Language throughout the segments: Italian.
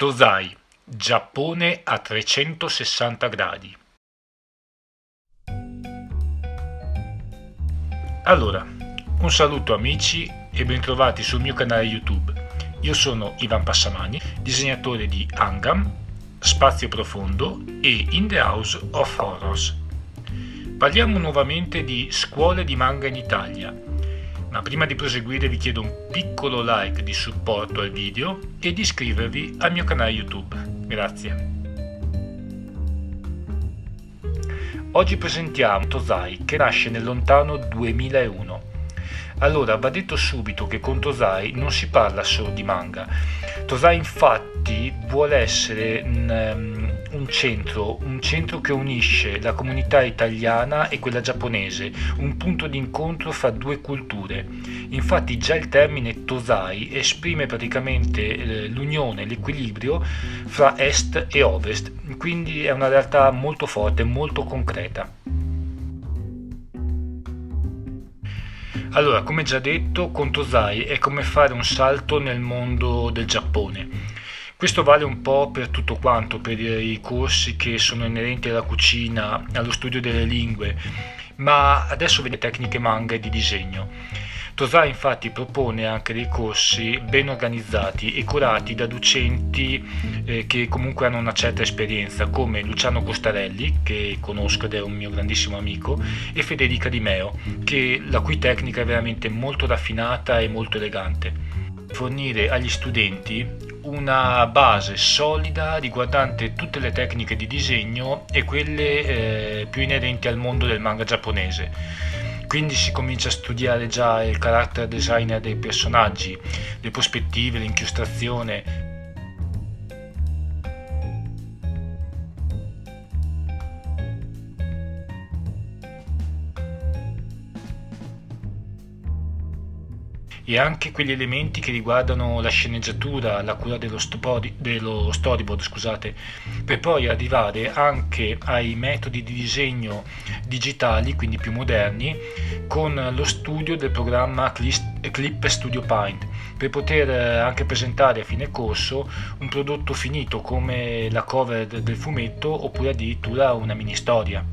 Tozai, Giappone a 360 gradi. Allora, un saluto amici e bentrovati sul mio canale YouTube. Io sono Ivan Passamani, disegnatore di Hangam, Spazio Profondo e In the House of Horrors. Parliamo nuovamente di scuole di manga in Italia, ma prima di proseguire vi chiedo un piccolo like di supporto al video e di iscrivervi al mio canale YouTube. Grazie. Oggi presentiamo Tozai, che nasce nel lontano 2001. Allora, va detto subito che con Tozai non si parla solo di manga. Tozai infatti vuole essere un centro che unisce la comunità italiana e quella giapponese, un punto di incontro fra due culture. Infatti già il termine Tozai esprime praticamente l'unione, l'equilibrio fra est e ovest, quindi è una realtà molto forte, molto concreta. Allora, come già detto, con Tozai è come fare un salto nel mondo del Giappone. Questo vale un po' per tutto quanto, per i corsi che sono inerenti alla cucina, allo studio delle lingue, ma adesso vedete tecniche manga e di disegno. Tozai infatti propone anche dei corsi ben organizzati e curati da docenti che comunque hanno una certa esperienza, come Luciano Costarelli, che conosco ed è un mio grandissimo amico, e Federica Di Meo, la cui tecnica è veramente molto raffinata e molto elegante. Fornire agli studenti una base solida riguardante tutte le tecniche di disegno e quelle più inerenti al mondo del manga giapponese. Quindi si comincia a studiare già il character design dei personaggi, le prospettive, l'inchiostrazione. E anche quegli elementi che riguardano la sceneggiatura, la cura dello storyboard, scusate, per poi arrivare anche ai metodi di disegno digitali, quindi più moderni, con lo studio del programma Clip Studio Paint, per poter anche presentare a fine corso un prodotto finito come la cover del fumetto oppure addirittura una mini storia.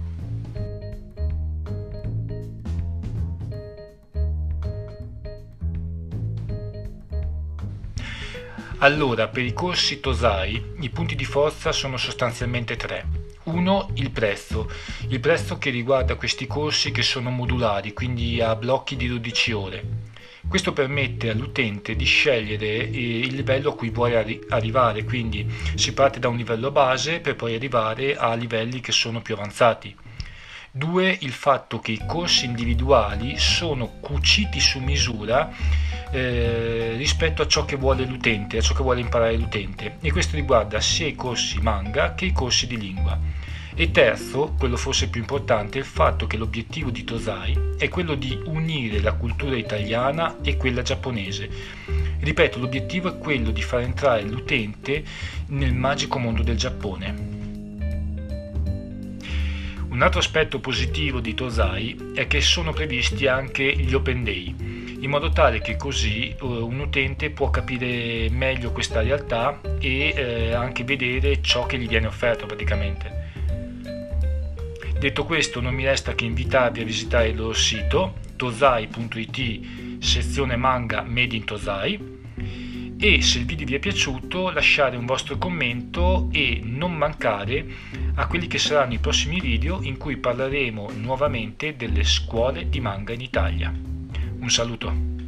Allora, per i corsi Tozai i punti di forza sono sostanzialmente tre. Uno, il prezzo che riguarda questi corsi che sono modulari, quindi a blocchi di 12 ore. Questo permette all'utente di scegliere il livello a cui vuole arrivare, quindi si parte da un livello base per poi arrivare a livelli che sono più avanzati. 2. Il fatto che i corsi individuali sono cuciti su misura rispetto a ciò che vuole l'utente, a ciò che vuole imparare l'utente, e questo riguarda sia i corsi manga che i corsi di lingua. E terzo, quello forse più importante, il fatto che l'obiettivo di Tozai è quello di unire la cultura italiana e quella giapponese. Ripeto, l'obiettivo è quello di far entrare l'utente nel magico mondo del Giappone. Un altro aspetto positivo di Tozai è che sono previsti anche gli Open Day, in modo tale che così un utente può capire meglio questa realtà e anche vedere ciò che gli viene offerto praticamente. Detto questo, non mi resta che invitarvi a visitare il loro sito tozai.it, sezione manga Made in Tozai, e se il video vi è piaciuto lasciare un vostro commento e non mancare a quelli che saranno i prossimi video in cui parleremo nuovamente delle scuole di manga in Italia. Un saluto!